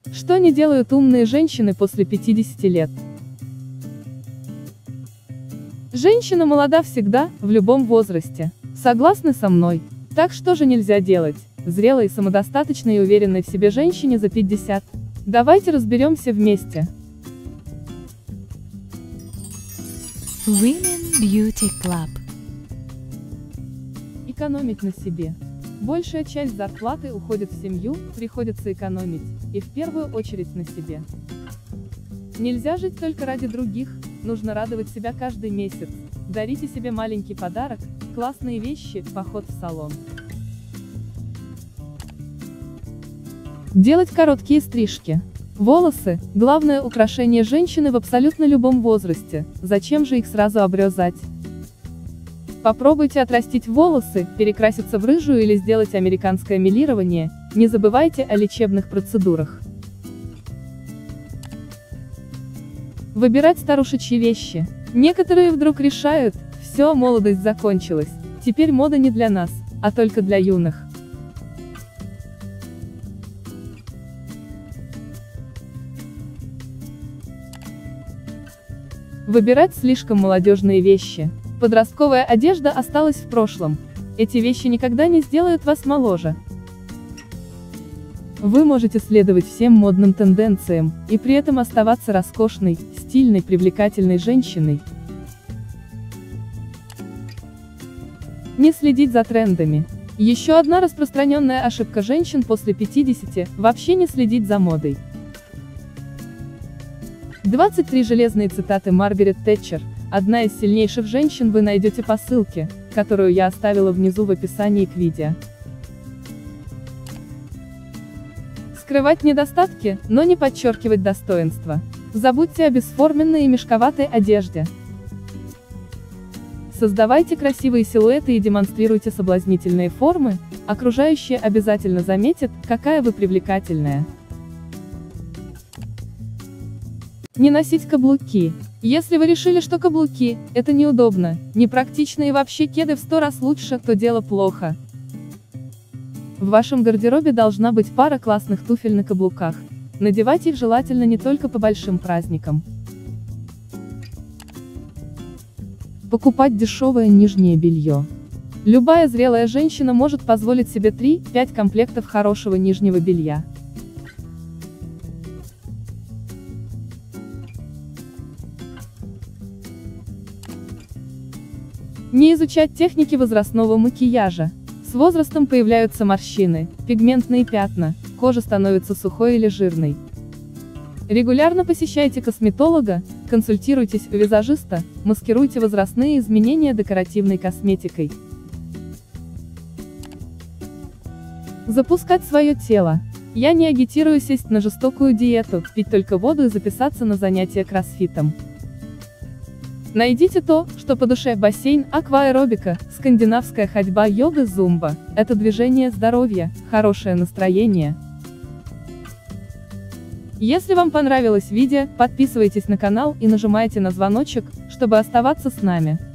Что не делают умные женщины после 50 лет? Женщина молода всегда, в любом возрасте. Согласны со мной? Так что же нельзя делать зрелой, самодостаточной и уверенной в себе женщине за 50? Давайте разберемся вместе. Women Beauty Club. Экономить на себе. Большая часть зарплаты уходит в семью, приходится экономить, и в первую очередь на себе. Нельзя жить только ради других, нужно радовать себя каждый месяц. Дарите себе маленький подарок, классные вещи, поход в салон. Делать короткие стрижки. Волосы – главное украшение женщины в абсолютно любом возрасте, зачем же их сразу обрезать? Попробуйте отрастить волосы, перекраситься в рыжую или сделать американское мелирование, не забывайте о лечебных процедурах. Выбирать старушечьи вещи. Некоторые вдруг решают, все, молодость закончилась, теперь мода не для нас, а только для юных. Выбирать слишком молодежные вещи. Подростковая одежда осталась в прошлом. Эти вещи никогда не сделают вас моложе. Вы можете следовать всем модным тенденциям, и при этом оставаться роскошной, стильной, привлекательной женщиной. Не следить за трендами. Еще одна распространенная ошибка женщин после 50 – вообще не следить за модой. 23 железные цитаты Маргарет Тэтчер, одна из сильнейших женщин, вы найдете по ссылке, которую я оставила внизу в описании к видео. Скрывать недостатки, но не подчеркивать достоинства. Забудьте о бесформенной и мешковатой одежде. Создавайте красивые силуэты и демонстрируйте соблазнительные формы, окружающие обязательно заметят, какая вы привлекательная. Не носить каблуки. Если вы решили, что каблуки – это неудобно, непрактично и вообще кеды в 100 раз лучше, то дело плохо. В вашем гардеробе должна быть пара классных туфель на каблуках. Надевать их желательно не только по большим праздникам. Покупать дешевое нижнее белье. Любая зрелая женщина может позволить себе 3-5 комплектов хорошего нижнего белья. Не изучать техники возрастного макияжа. С возрастом появляются морщины, пигментные пятна, кожа становится сухой или жирной. Регулярно посещайте косметолога, консультируйтесь у визажиста, маскируйте возрастные изменения декоративной косметикой. Запускать свое тело. Я не агитирую сесть на жестокую диету, пить только воду и записаться на занятия кроссфитом. Найдите то, что по душе: бассейн, акваэробика, скандинавская ходьба, йога, зумба. Это движение здоровья, хорошее настроение. Если вам понравилось видео, подписывайтесь на канал и нажимайте на звоночек, чтобы оставаться с нами.